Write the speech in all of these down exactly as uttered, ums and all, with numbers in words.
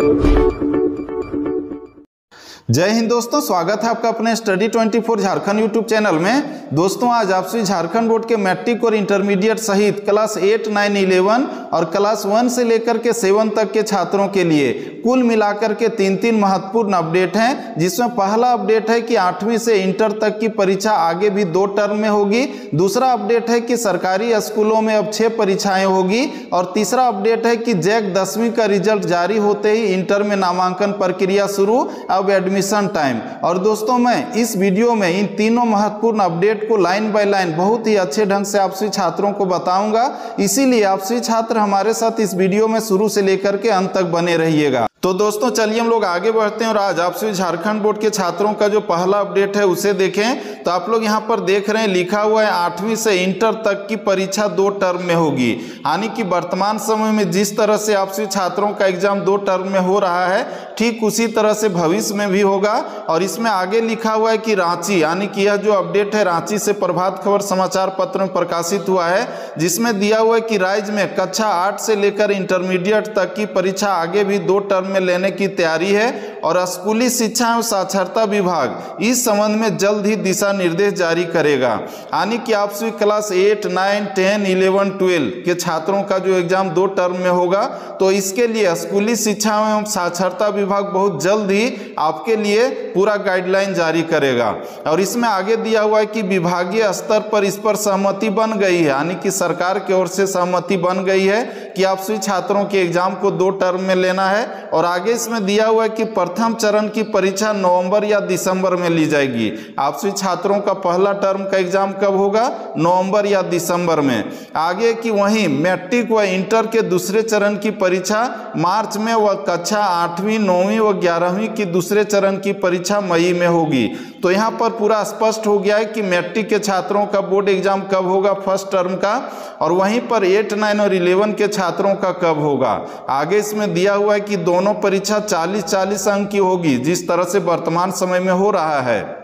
जय हिंद दोस्तों, स्वागत है आपका अपने स्टडी चौबीस झारखंड यूट्यूब चैनल में। दोस्तों आज आपसे झारखंड बोर्ड के मैट्रिक और इंटरमीडिएट सहित क्लास एट, नाइन, इलेवन और क्लास वन से लेकर के सेवन तक के छात्रों के लिए कुल मिलाकर के तीन तीन महत्वपूर्ण अपडेट हैं, जिसमें पहला अपडेट है कि आठवीं से इंटर तक की परीक्षा आगे भी दो टर्म में होगी। दूसरा अपडेट है कि सरकारी स्कूलों में अब छह परीक्षाएं होगी। और तीसरा अपडेट है कि जैक दसवीं का रिजल्ट जारी होते ही इंटर में नामांकन प्रक्रिया शुरू, अब एडमिशन टाइम। और दोस्तों मैं इस वीडियो में इन तीनों महत्वपूर्ण अपडेट को लाइन बाय लाइन बहुत ही अच्छे ढंग से आपसे छात्रों को बताऊंगा, इसीलिए आपसे छात्र हमारे साथ इस वीडियो में शुरू से लेकर के अंत तक बने रहिएगा। तो दोस्तों चलिए हम लोग आगे बढ़ते हैं और आज आपसे झारखंड बोर्ड के छात्रों का जो पहला अपडेट है उसे देखें। तो आप लोग यहाँ पर देख रहे हैं लिखा हुआ है आठवीं से इंटर तक की परीक्षा दो टर्म में होगी, यानी कि वर्तमान समय में जिस तरह से आपसे छात्रों का एग्जाम दो टर्म में हो रहा है ठीक उसी तरह से भविष्य में भी होगा। और इसमें आगे लिखा हुआ है कि रांची, यानी कि यह जो अपडेट है रांची से प्रभात खबर समाचार पत्र में प्रकाशित हुआ है, जिसमें दिया हुआ है कि राज्य में कक्षा आठ से लेकर इंटरमीडिएट तक की परीक्षा आगे भी दो टर्म में लेने की तैयारी है। और स्कूली शिक्षा एवं साक्षरता विभाग इस संबंध में जल्द ही दिशा निर्देश जारी करेगा, यानी कि आपसे class eight, nine, ten, eleven, twelve के छात्रों का जो एग्जाम दो टर्म में होगा तो इसके लिए स्कूली शिक्षा एवं साक्षरता विभाग बहुत जल्द ही आपके लिए पूरा गाइडलाइन जारी करेगा। और इसमें आगे दिया हुआ है कि विभागीय स्तर पर इस पर सहमति बन गई है, यानी कि सरकार की ओर से सहमति बन गई है कि आपसे छात्रों के एग्जाम को दो टर्म में लेना है। और आगे इसमें दिया हुआ है कि प्रथम चरण की परीक्षा नवंबर या दिसंबर में ली जाएगी। आपसे छात्रों का पहला टर्म का एग्जाम कब होगा? नवंबर या दिसंबर में। आगे कि वहीं मैट्रिक व इंटर के दूसरे चरण की परीक्षा मार्च में व कक्षा आठवीं, नौवीं व ग्यारहवीं की दूसरे चरण की परीक्षा मई में होगी। तो यहाँ पर पूरा स्पष्ट हो गया है कि मैट्रिक के छात्रों का बोर्ड एग्जाम कब होगा फर्स्ट टर्म का, और वहीं पर एट, नाइन और इलेवन के छात्रों का कब होगा। आगे इसमें दिया हुआ है कि दोनों परीक्षा चालीस चालीस अंक की होगी, जिस तरह से वर्तमान समय में हो रहा है।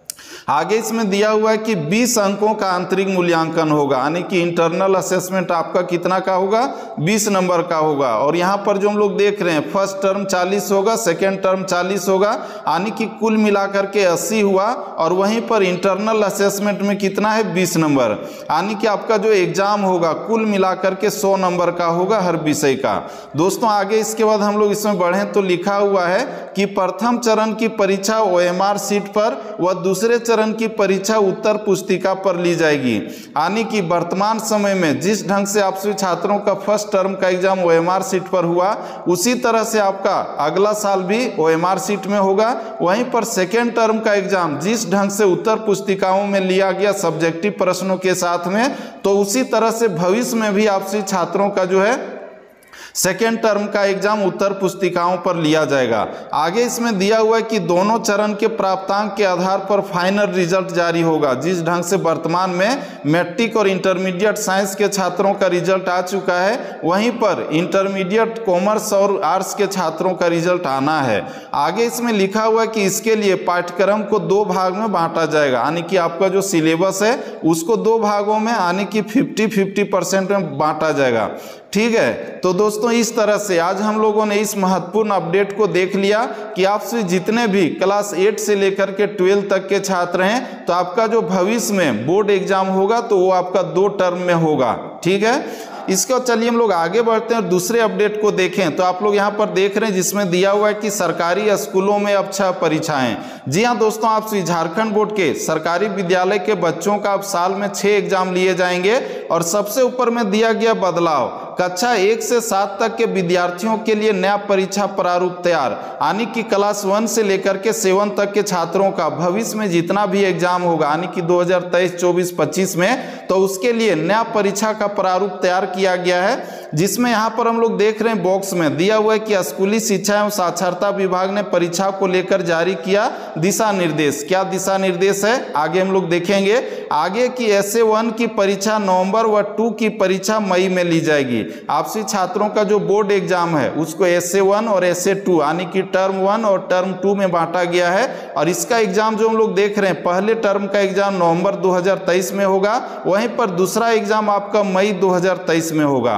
आगे इसमें दिया हुआ है कि बीस अंकों का आंतरिक मूल्यांकन होगा, यानी कि इंटरनल असेसमेंट आपका कितना का होगा? बीस नंबर का होगा। और यहाँ पर जो हम लोग देख रहे हैं फर्स्ट टर्म चालीस होगा, सेकेंड टर्म चालीस होगा, यानी कि कुल मिलाकर के अस्सी हुआ। और वहीं पर इंटरनल असेसमेंट में कितना है? बीस नंबर, यानी कि आपका जो एग्जाम होगा कुल मिलाकर के सौ नंबर का होगा हर विषय का। दोस्तों आगे इसके बाद हम लोग इसमें बढ़ें तो लिखा हुआ है कि प्रथम चरण की परीक्षा ओ एम आर सीट पर व दूसरे चरण की परीक्षा उत्तर पुस्तिका पर ली जाएगी, यानी कि वर्तमान समय में जिस ढंग से आपसे छात्रों का फर्स्ट टर्म का exam O M R sheet पर हुआ उसी तरह से आपका अगला साल भी ओ एम आर सीट में होगा। वहीं पर सेकेंड टर्म का एग्जाम जिस ढंग से उत्तर पुस्तिकाओं में लिया गया सब्जेक्टिव प्रश्नों के साथ में, तो उसी तरह से भविष्य में भी आपसे छात्रों का जो है सेकेंड टर्म का एग्जाम उत्तर पुस्तिकाओं पर लिया जाएगा। आगे इसमें दिया हुआ है कि दोनों चरण के प्राप्तांक के आधार पर फाइनल रिजल्ट जारी होगा। जिस ढंग से वर्तमान में मैट्रिक और इंटरमीडिएट साइंस के छात्रों का रिजल्ट आ चुका है, वहीं पर इंटरमीडिएट कॉमर्स और आर्ट्स के छात्रों का रिजल्ट आना है। आगे इसमें लिखा हुआ है कि इसके लिए पाठ्यक्रम को दो भाग में बांटा जाएगा, यानी कि आपका जो सिलेबस है उसको दो भागों में, यानी कि फिफ्टी फिफ्टी परसेंट में बांटा जाएगा। ठीक है, तो दोस्तों इस तरह से आज हम लोगों ने इस महत्वपूर्ण अपडेट को देख लिया कि आपसे जितने भी क्लास एट से लेकर के ट्वेल्व तक के छात्र हैं तो आपका जो भविष्य में बोर्ड एग्जाम होगा तो वो आपका दो टर्म में होगा। ठीक है, इसको चलिए हम लोग आगे बढ़ते हैं और दूसरे अपडेट को देखें। तो आप लोग यहाँ पर देख रहे हैं जिसमें दिया हुआ है कि सरकारी स्कूलों में अब छह परीक्षाएं। जी हाँ दोस्तों, आप झारखंड बोर्ड के सरकारी विद्यालय के बच्चों का अब साल में छह एग्जाम लिए जाएंगे। और सबसे ऊपर में दिया गया बदलाव, कक्षा एक से सात तक के विद्यार्थियों के लिए नया परीक्षा प्रारूप तैयार, यानी कि क्लास वन से लेकर के सेवन तक के छात्रों का भविष्य में जितना भी एग्जाम होगा, यानी कि दो हजार तेईस, चौबीस, पच्चीस में, तो उसके लिए नया परीक्षा का प्रारूप तैयार किया गया है। जिसमें यहाँ पर हम लोग देख रहे हैं बॉक्स में दिया हुआ है कि स्कूली शिक्षा एवं साक्षरता विभाग ने परीक्षा को लेकर जारी किया दिशा निर्देश। क्या दिशा निर्देश है आगे हम लोग देखेंगे। आगे की एस ए वन की परीक्षा नवंबर व टू की परीक्षा मई में ली जाएगी। आपसी छात्रों का जो बोर्ड एग्जाम है उसको एस ए वन और एस ए टू यानी कि टर्म वन और टर्म टू में बांटा गया है। और इसका एग्जाम जो हम लोग देख रहे हैं, पहले टर्म का एग्जाम नवंबर दो हजार तेईस में होगा, वहीं पर दूसरा एग्जाम आपका मई दो हजार तेईस में होगा।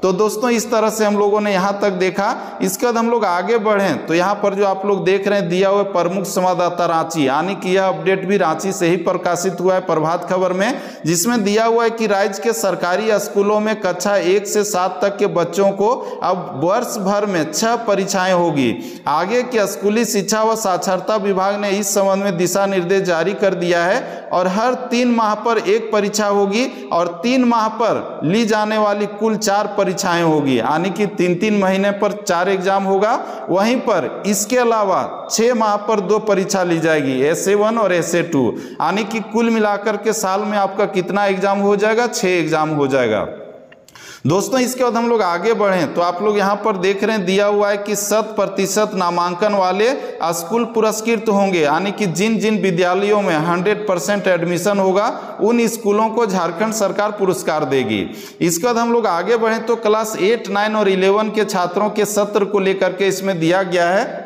तो दोस्तों इस तरह से हम लोगों ने यहाँ तक देखा। इसके बाद हम लोग आगे बढ़ें तो यहाँ पर जो आप लोग देख रहे हैं दिया हुआ प्रमुख संवाददाता रांची, यानी कि यह अपडेट भी रांची से ही प्रकाशित हुआ है प्रभात खबर में, जिसमें दिया हुआ है कि राज्य के सरकारी स्कूलों में कक्षा एक से सात तक के बच्चों को अब वर्ष भर में छह परीक्षाएं होगी। आगे के स्कूली शिक्षा व साक्षरता विभाग ने इस संबंध में दिशा निर्देश जारी कर दिया है और हर तीन माह पर एक परीक्षा होगी और तीन माह पर ली जाने वाली कुल चार परीक्षाएं होगी, यानी कि तीन तीन महीने पर चार एग्जाम होगा। वहीं पर इसके अलावा छह माह पर दो परीक्षा ली जाएगी, एस ए वन और एस ए टू, यानी कि कुल मिलाकर के साल में आपका कितना एग्जाम हो जाएगा, छह एग्जाम हो जाएगा। दोस्तों इसके बाद हम लोग आगे बढ़ें तो आप लोग यहाँ पर देख रहे हैं दिया हुआ है कि शत प्रतिशत नामांकन वाले स्कूल पुरस्कृत होंगे, यानी कि जिन जिन विद्यालयों में हंड्रेड परसेंट एडमिशन होगा उन स्कूलों को झारखंड सरकार पुरस्कार देगी। इसके बाद हम लोग आगे बढ़ें तो क्लास एट नाइन और इलेवन के छात्रों के सत्र को लेकर के इसमें दिया गया है,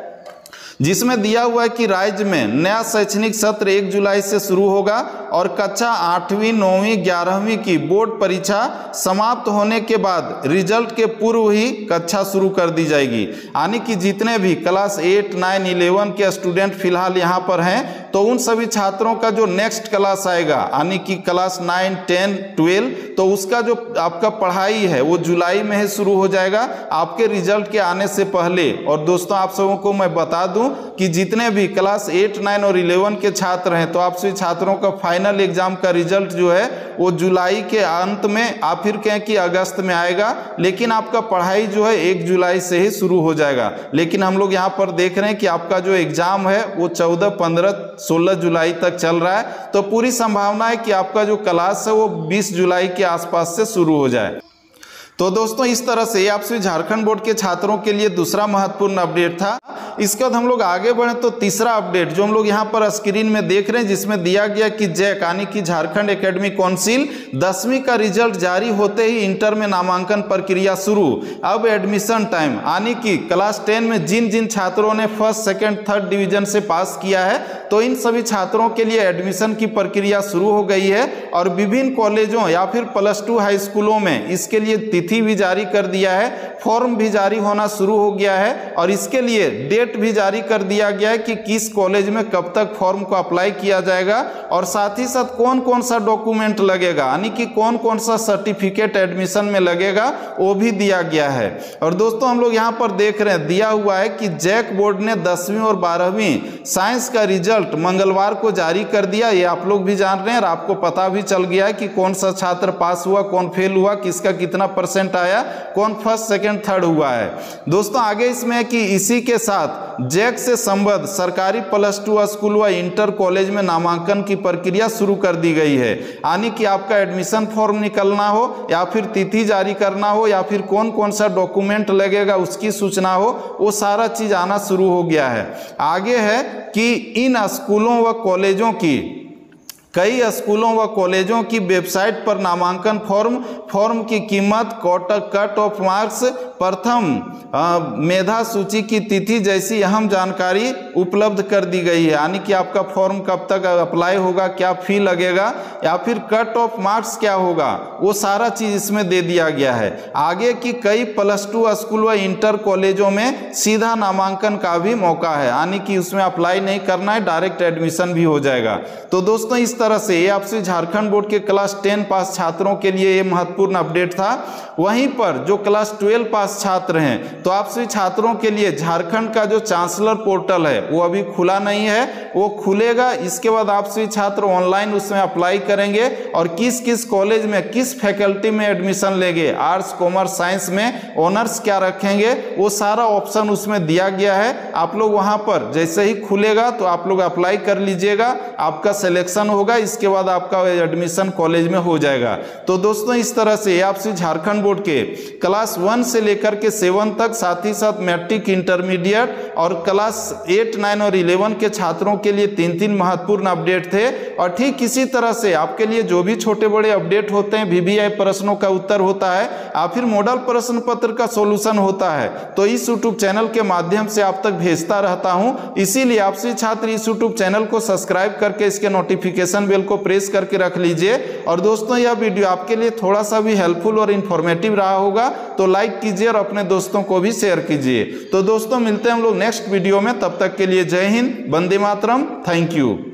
जिसमें दिया हुआ है कि राज्य में नया शैक्षणिक सत्र एक जुलाई से शुरू होगा और कक्षा आठवीं नौवीं ग्यारहवीं की बोर्ड परीक्षा समाप्त होने के बाद रिजल्ट के पूर्व ही कक्षा शुरू कर दी जाएगी। यानी कि जितने भी क्लास एट नाइन इलेवन के स्टूडेंट फिलहाल यहाँ पर हैं तो उन सभी छात्रों का जो नेक्स्ट क्लास आएगा, यानी कि क्लास नाइन टेन ट्वेल्व, तो उसका जो आपका पढ़ाई है वो जुलाई में ही शुरू हो जाएगा आपके रिजल्ट के आने से पहले। और दोस्तों आप सबों को मैं बता दूं कि जितने भी क्लास एट नाइन और इलेवन के छात्र हैं तो आप सभी छात्रों का फाइनल एग्जाम का रिजल्ट जो है वो जुलाई के अंत में आप फिर कहें कि अगस्त में आएगा, लेकिन आपका पढ़ाई जो है एक जुलाई से ही शुरू हो जाएगा। लेकिन हम लोग यहाँ पर देख रहे हैं कि आपका जो एग्जाम है वो चौदह पंद्रह सोलह जुलाई तक चल रहा है, तो पूरी संभावना है कि आपका जो क्लास है वो बीस जुलाई के आसपास से शुरू हो जाए। तो दोस्तों इस तरह से आपसे झारखंड बोर्ड के छात्रों के लिए दूसरा महत्वपूर्ण अपडेट था। इसके बाद हम लोग आगे बढ़े तो तीसरा अपडेट जो हम लोग यहाँ पर स्क्रीन में देख रहे हैं, जिसमें दिया गया कि जैक यानी कि झारखंड एकेडमिक काउंसिल दसवीं का रिजल्ट जारी होते ही इंटर में नामांकन प्रक्रिया शुरू। अब एडमिशन टाइम, यानी कि क्लास टेन में जिन जिन छात्रों ने फर्स्ट सेकेंड थर्ड डिवीजन से पास किया है तो इन सभी छात्रों के लिए एडमिशन की प्रक्रिया शुरू हो गई है और विभिन्न कॉलेजों या फिर प्लस टू हाई स्कूलों में इसके लिए तिथि भी जारी कर दिया है, फॉर्म भी जारी होना शुरू हो गया है और इसके लिए डेट भी जारी कर दिया गया है कि किस कॉलेज में कब तक फॉर्म को अप्लाई किया जाएगा और साथ ही साथ कौन कौन सा डॉक्यूमेंट लगेगा, यानी कि कौन कौन सा सर्टिफिकेट एडमिशन में लगेगा वो भी दिया गया है। और दोस्तों हम लोग यहाँ पर देख रहे हैं दिया हुआ है कि जैक बोर्ड ने दसवीं और बारहवीं साइंस का रिजल्ट मंगलवार को जारी कर दिया। ये आप लोग भी जान रहे हैं और आपको पता भी चल गया है कि कौन सा छात्र पास हुआ, कौन फेल हुआ, किसका कितना परसेंट आया, कौन फर्स्ट सेकंड थर्ड हुआ है। दोस्तों आगे इसमें है कि इसी के साथ जैक से संबद्ध सरकारी प्लस टू स्कूल व इंटर कॉलेज में नामांकन की प्रक्रिया शुरू कर दी गई है, यानी कि आपका एडमिशन फॉर्म निकलना हो या फिर तिथि जारी करना हो या फिर कौन कौन सा डॉक्यूमेंट लगेगा उसकी सूचना हो, वो सारा चीज आना शुरू हो गया है। आगे है कि इन स्कूलों व कॉलेजों की कई स्कूलों व कॉलेजों की वेबसाइट पर नामांकन फॉर्म फॉर्म की कीमत, कट ऑफ मार्क्स, प्रथम मेधा सूची की तिथि जैसी अहम जानकारी उपलब्ध कर दी गई है, यानी कि आपका फॉर्म कब तक अप्लाई होगा, क्या फी लगेगा या फिर कट ऑफ मार्क्स क्या होगा, वो सारा चीज इसमें दे दिया गया है। आगे की कई प्लस टू स्कूल व इंटर कॉलेजों में सीधा नामांकन का भी मौका है, यानी कि उसमें अप्लाई नहीं करना है, डायरेक्ट एडमिशन भी हो जाएगा। तो दोस्तों इस तरह से ये आपसे झारखंड बोर्ड के क्लास टेन पास छात्रों के लिए ये महत्वपूर्ण अपडेट था। वहीं पर जो क्लास ट्वेल्व पास छात्र हैं तो आप सभी छात्रों के लिए झारखंड का जो चांसलर पोर्टल है वो अभी खुला नहीं है, वो खुलेगा। इसके बाद आप सभी छात्र ऑनलाइन उसमें अप्लाई करेंगे और किस किस कॉलेज में किस फैकल्टी में एडमिशन लेंगे, आर्ट्स कॉमर्स साइंस में ऑनर्स क्या रखेंगे, वो सारा ऑप्शन उसमें दिया गया है। आप लोग वहां पर जैसे ही खुलेगा तो आप लोग अप्लाई कर लीजिएगा, आपका सिलेक्शन होगा, इसके बाद आपका एडमिशन कॉलेज में हो जाएगा। तो दोस्तों इस तरह से आपसे झारखंड बोर्ड के क्लास वन से लेकर लेकर के सेवन तक, साथ ही साथ मैट्रिक, इंटरमीडिएट और क्लास एट नाइन और इलेवन के छात्रों के लिए तीन तीन महत्वपूर्ण अपडेट थे। और ठीक इसी तरह से आपके लिए जो भी छोटे बड़े अपडेट होते हैं, वीवीआई प्रश्नों का उत्तर होता है या फिर मॉडल प्रश्न पत्र का सॉल्यूशन होता है, तो इस यूट्यूब चैनल के माध्यम से आप तक भेजता रहता हूं। इसीलिए आप सभी छात्र इस यूट्यूब चैनल को सब्सक्राइब करके इसके नोटिफिकेशन बेल को प्रेस करके रख लीजिए। और दोस्तों, यह वीडियो आपके लिए थोड़ा सा भी हेल्पफुल और इन्फॉर्मेटिव रहा होगा तो लाइक कीजिए और अपने दोस्तों को भी शेयर कीजिए। तो दोस्तों, मिलते हैं हम लोग नेक्स्ट वीडियो में, तब तक के लिए जय हिंद, वंदे मातरम, थैंक यू।